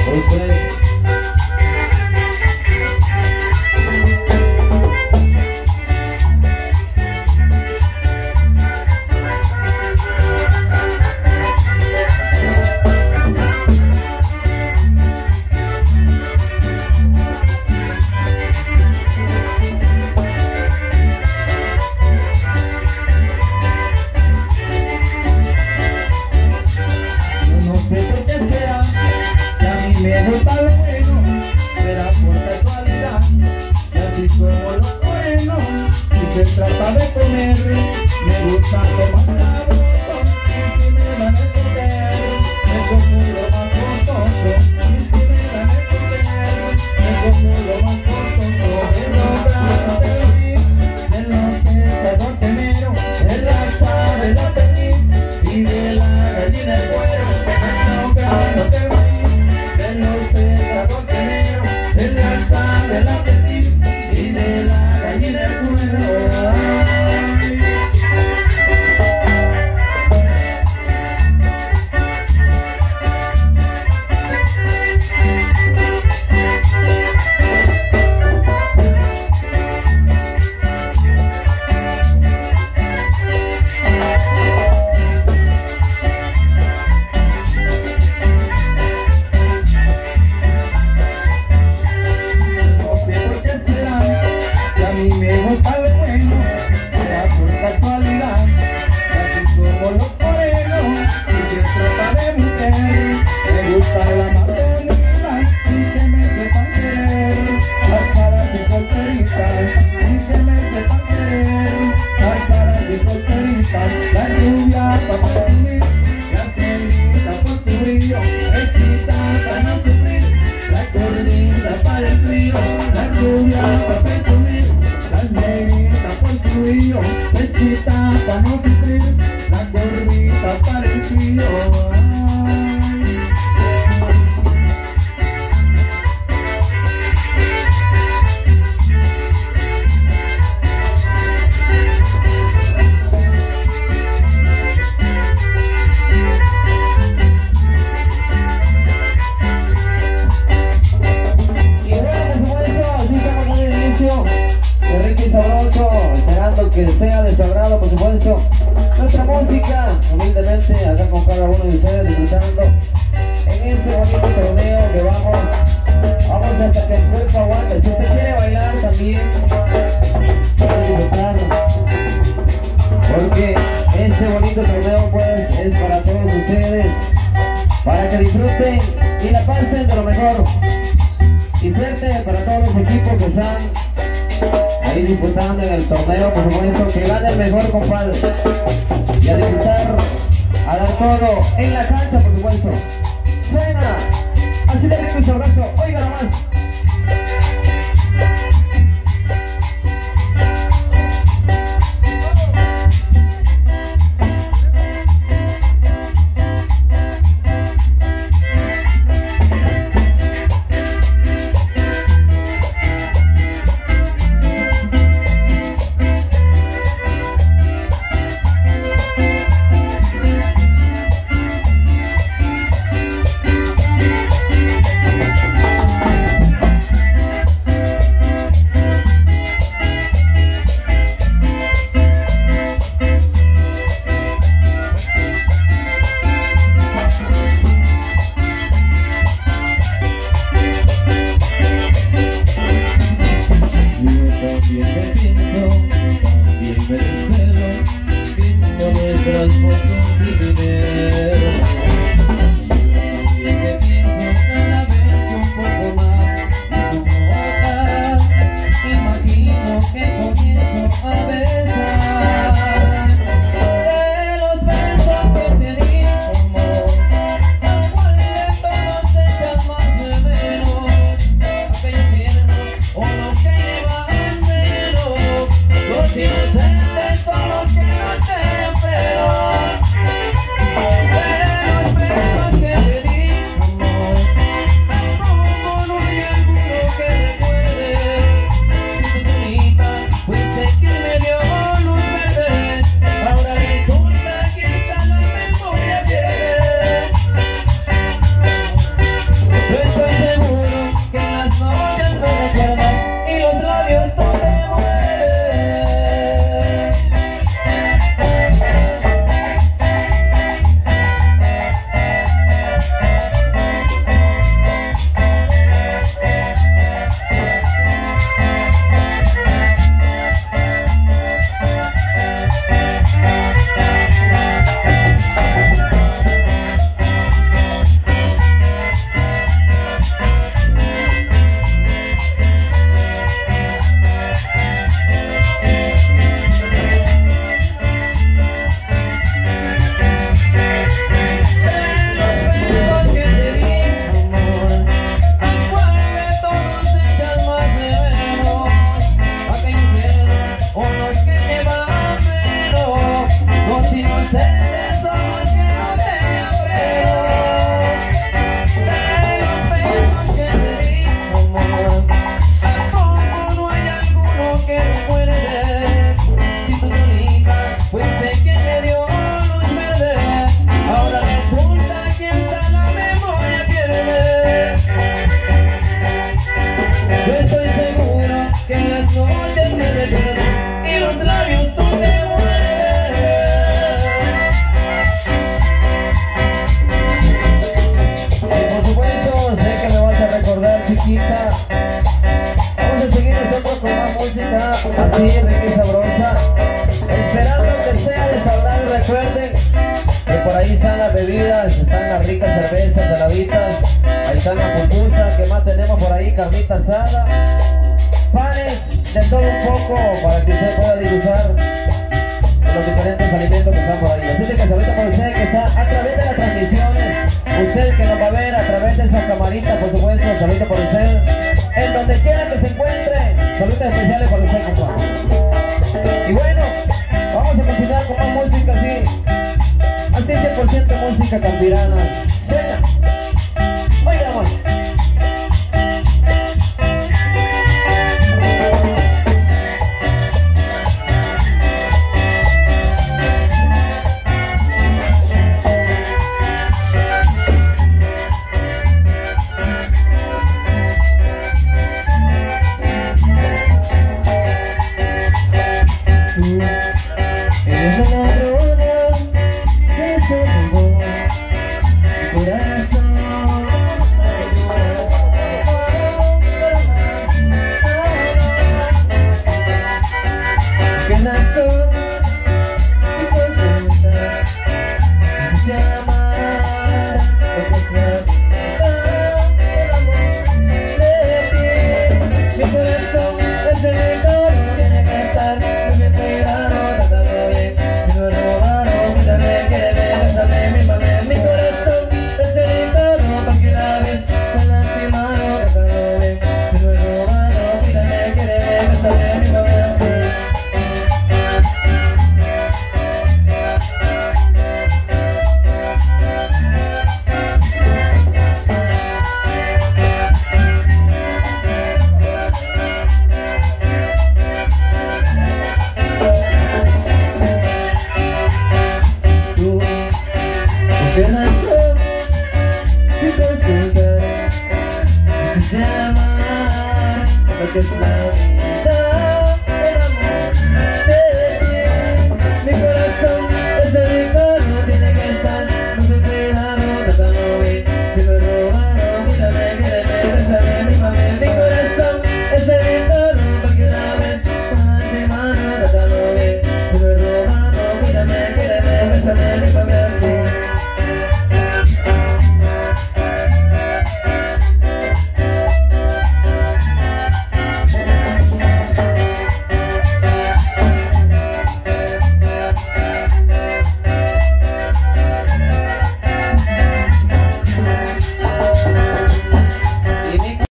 Que sea de su agrado, por supuesto, nuestra música, humildemente, acá con cada uno de ustedes disfrutando en este bonito torneo que vamos hasta que el cuerpo aguante. Si usted quiere bailar también, puede disfrutar, porque este bonito torneo pues es para todos ustedes, para que disfruten y la pasen de lo mejor. Y suerte para todos los equipos que están ahí disputando en el torneo, por supuesto, que gane el mejor, compadre. Y a disfrutar, a dar todo en la cancha, por supuesto. Suena así de rico y sabroso, oiga nomás. así, rica y sabrosa. Esperando que sea de su agrado. Recuerden que por ahí están las bebidas, están las ricas cervezas, heladitas. Ahí están las pupusas. ¿Qué más tenemos por ahí? Carnita asada, panes, de todo un poco para que usted pueda disfrutar de los diferentes alimentos que están por ahí. Así que saludito por usted que está a través de las transmisiones, usted que nos va a ver a través de esa camarita, por supuesto. Saludito por usted en donde quiera que se encuentre. Saludos especiales para usted, compa. Y bueno, vamos a continuar con más música así 100% música campirana. Suena. Oigamos. Just love